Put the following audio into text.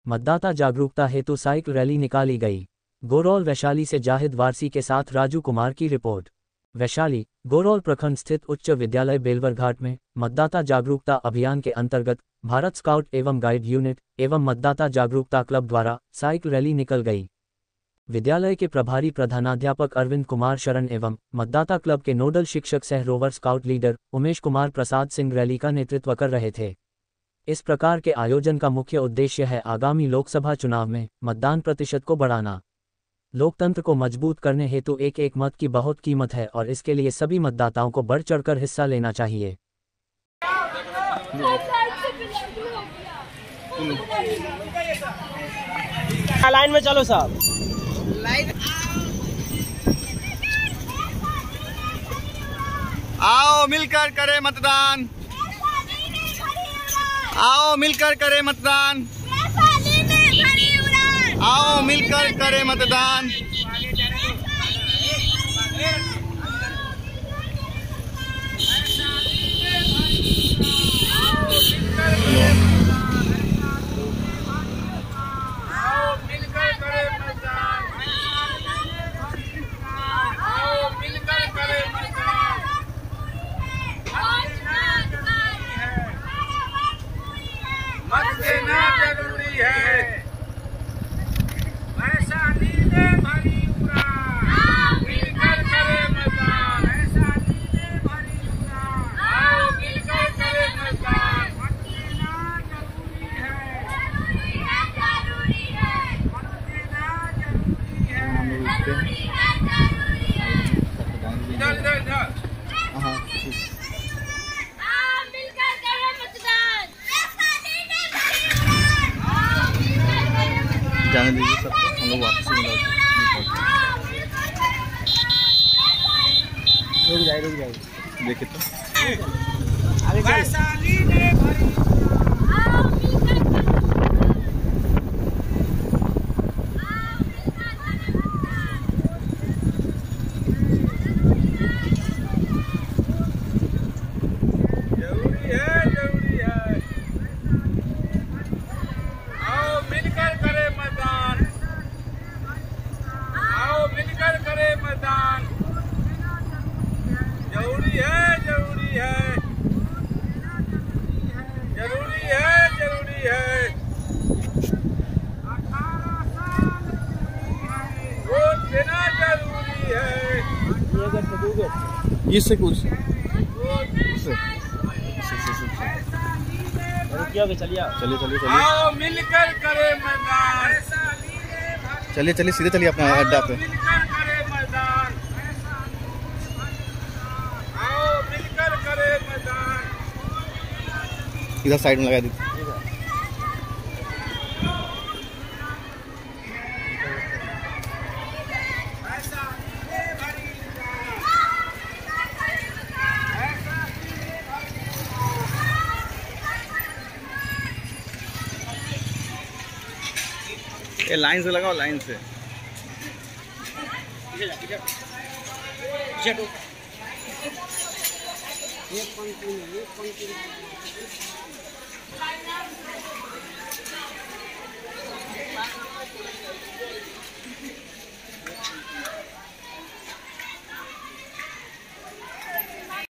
मतदाता जागरूकता हेतु साइकिल रैली निकाली गई। गोरौल वैशाली से जाहिद वारसी के साथ राजू कुमार की रिपोर्ट। वैशाली गोरौल प्रखंड स्थित उच्च विद्यालय बेलवरघाट में मतदाता जागरूकता अभियान के अंतर्गत भारत स्काउट एवं गाइड यूनिट एवं मतदाता जागरूकता क्लब द्वारा साइकिल रैली निकल गई। विद्यालय के प्रभारी प्रधानाध्यापक अरविंद कुमार शरण एवं मतदाता क्लब के नोडल शिक्षक सह rover scout leader Umesh Kumar Prasad Singh rally का नेतृत्व कर रहे थे। इस प्रकार के आयोजन का मुख्य उद्देश्य है आगामी लोकसभा चुनाव में मतदान प्रतिशत को बढ़ाना। लोकतंत्र को मजबूत करने हेतु एक एक मत की बहुत कीमत है और इसके लिए सभी मतदाताओं को बढ़ चढ़कर हिस्सा लेना चाहिए। लाइन में चलो साहब, लाइन आओ मिलकर करें मतदान, आओ मिलकर करें मतदान, आओ मिलकर करें मतदान। मत देना जरूरी है, वैशाली में भरी उड़ान, मिलकर करे मतदान, वैशाली में भरी उड़ान, आओ मिलकर करे मतदान। मत देना जरूरी है, जरूरी है, मत देना जरूरी है, जरूरी है। इधर इधर इधर जाने दीजिए सबको, हम लोग वापस रुक जाए देखिए तो वैशाली ने भरी इससे कुछ चलिए आओ मिलकर करे मैदान, चलिए सीधे चलिए अपना अड्डा पे, आओ मिलकर करे मैदान। इधर साइड में लगा दीजिए। ये लाइन से लगाओ, लाइन से। एक पंक्ति में